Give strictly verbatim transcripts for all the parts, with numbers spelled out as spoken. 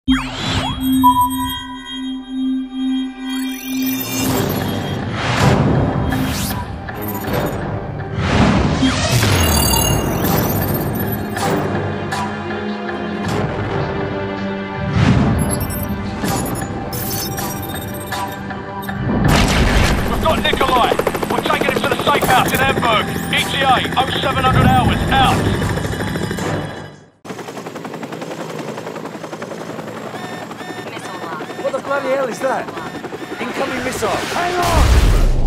seven hundred hours, out! What the bloody hell is that? Incoming missile! Hang on!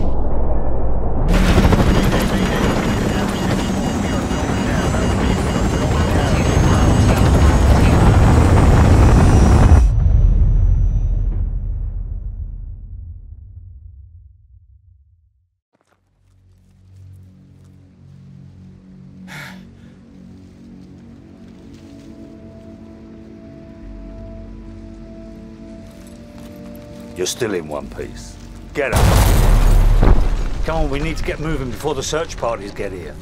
You're still in one piece. Get up. Come on, we need to get moving before the search parties get here.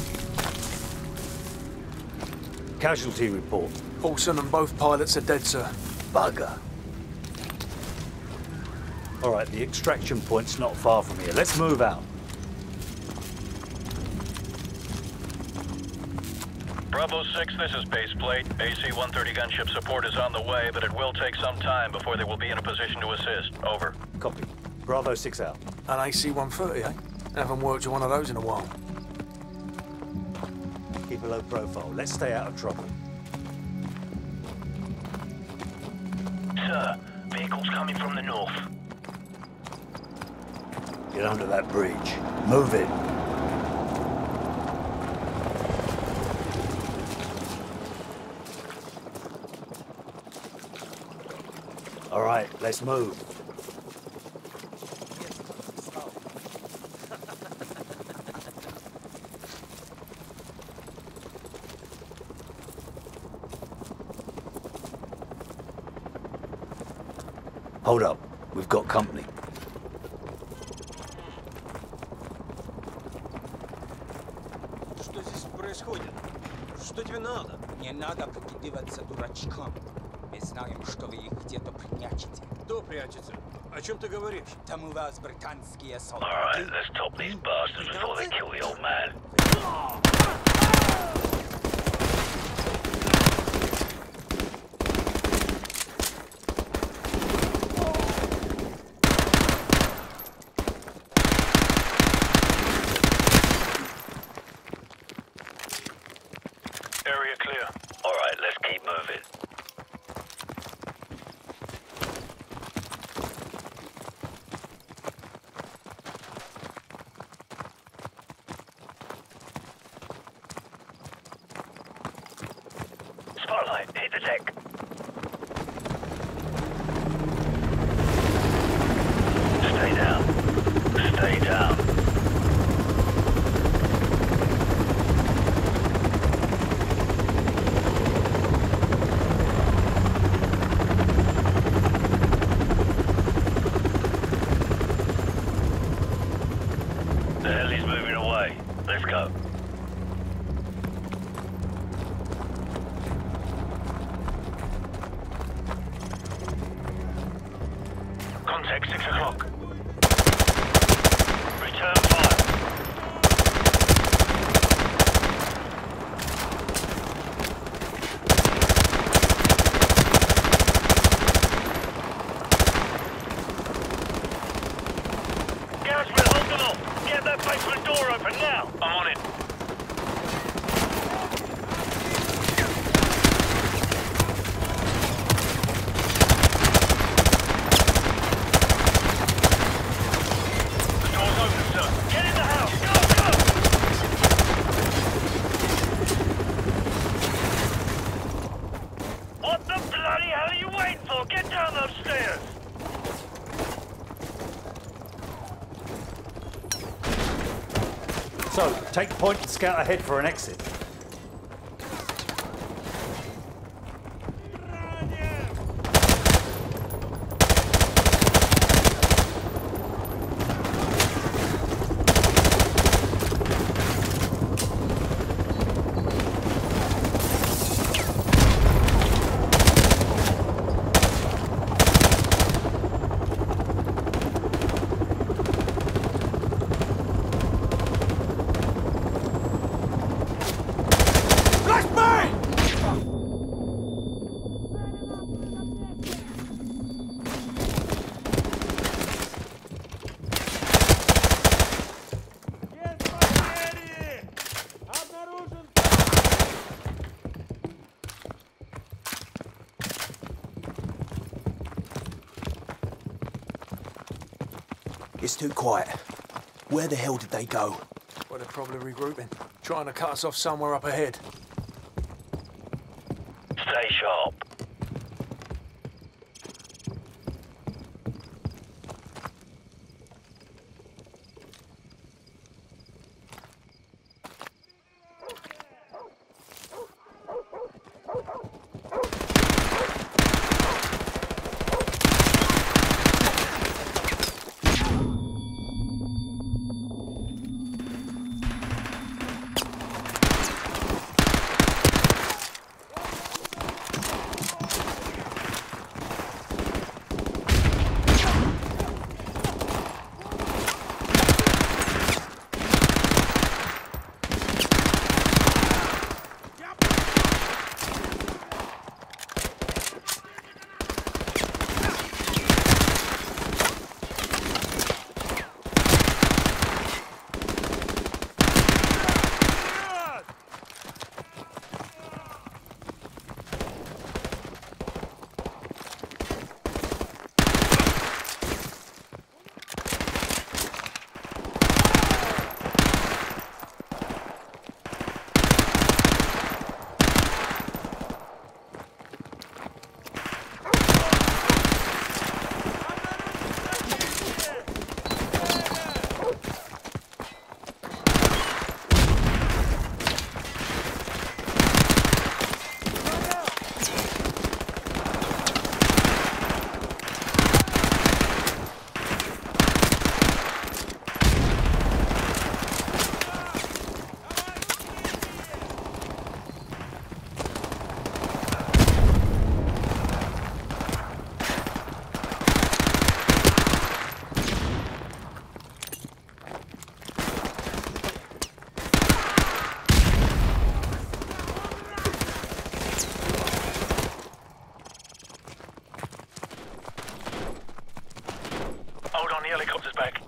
Casualty report. Paulson and both pilots are dead, sir. Bugger. All right, the extraction point's not far from here. Let's move out. Bravo six, this is base plate. A C one thirty gunship support is on the way, but it will take some time before they will be in a position to assist. Over. Copy. Bravo six out. An A C one thirty, eh? Haven't worked with one of those in a while. Keep a low profile. Let's stay out of trouble. Sir, vehicles coming from the north. Get under that bridge. Move it. All right, let's move. Hold up, we've got company. Что здесь происходит? Что тебе надо? Не надо прикидываться дурачком. Мы знаем, что вы их где-то прячете. Кто прячется? О чем ты говоришь? Там у вас британские солдаты. Alright, let's top these bastards before they kill the old man. Area clear. Alright, let's keep moving. Spotlight, hit the deck. Stay down. Stay down. The hell is moving away. Let's go. Contact six o'clock. Return fire. Garrison, hold them off. Get that basement door open now. I'm on it. The door's open, sir. Get in the house. Go, go! What the bloody hell are you waiting for? Get down those stairs. So, take point and scout ahead for an exit. It's too quiet. Where the hell did they go? Well, they're probably regrouping. Trying to cut us off somewhere up ahead. Stay sharp. Hold on, the helicopter's back.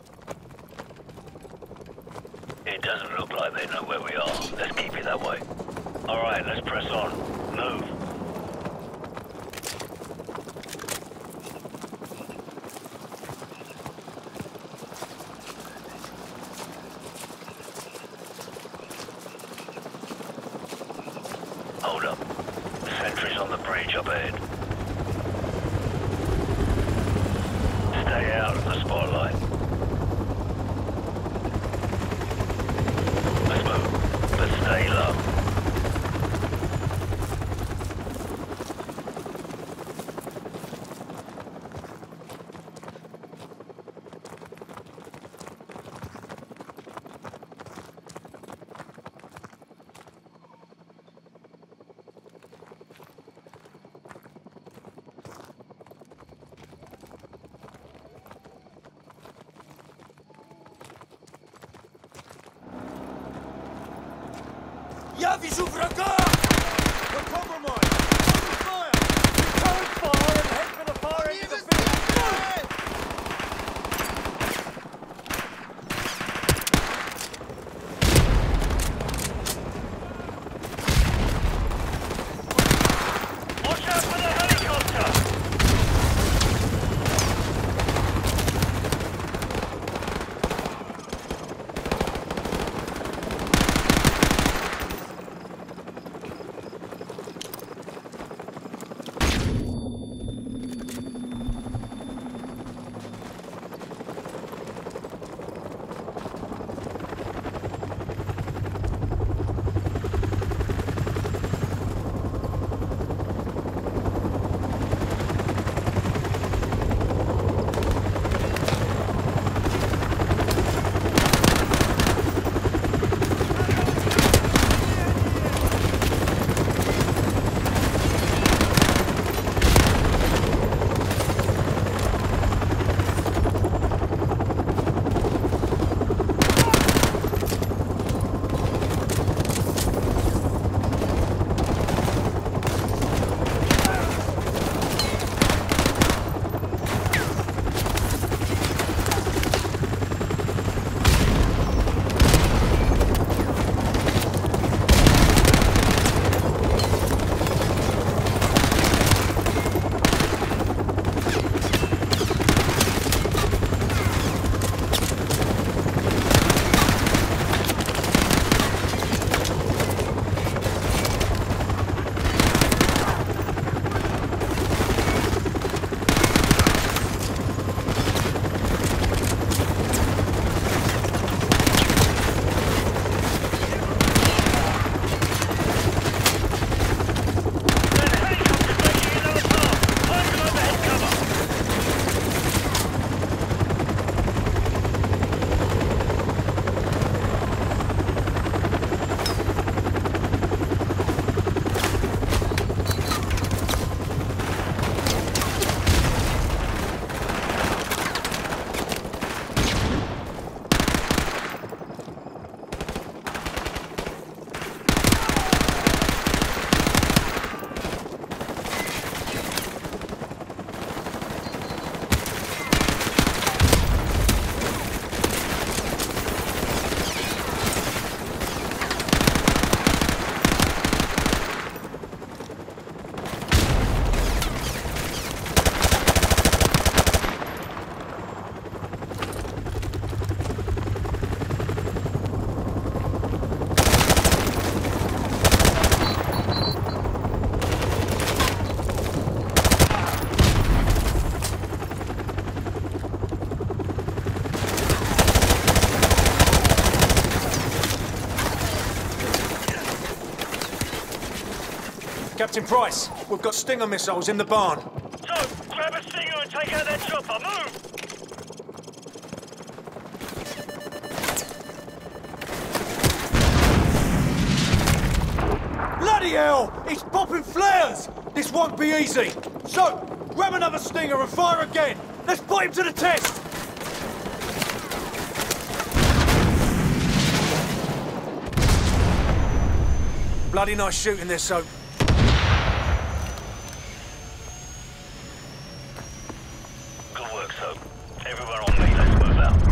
It doesn't look like they know where we are. Let's keep it that way. All right, let's press on. Move. Hold up. Sentries on the bridge up ahead. Stay out of the spotlight. Let's move, but stay low. Я вижу врага! We're compromised! Open fire! Return fire and head for the far end of the field! Watch out for the helicopter! Captain Price, we've got Stinger missiles in the barn. So, grab a Stinger and take out that chopper. Move! Bloody hell! It's popping flares! This won't be easy. So, grab another Stinger and fire again. Let's put him to the test! Bloody nice shooting this, so... Good work, Soap. Everyone on me, let's move out.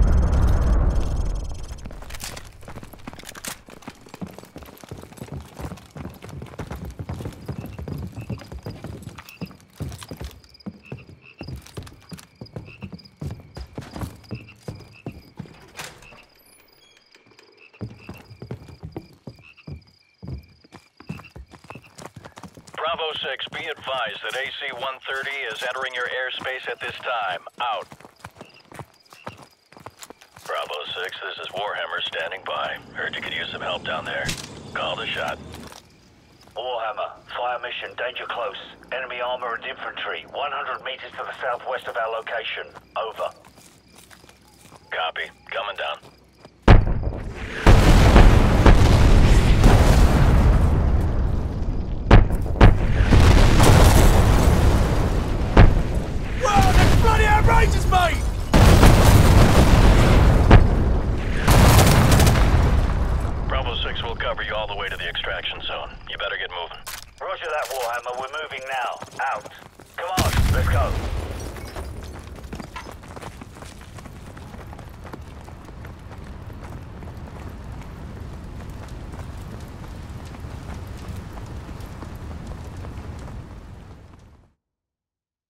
Bravo six, be advised that A C one thirty is entering your airspace at this time. Out. Bravo six, this is Warhammer standing by. Heard you could use some help down there. Call the shot. Warhammer, fire mission, danger close. Enemy armor and infantry, one hundred meters to the southwest of our location. Over. Copy. Coming down.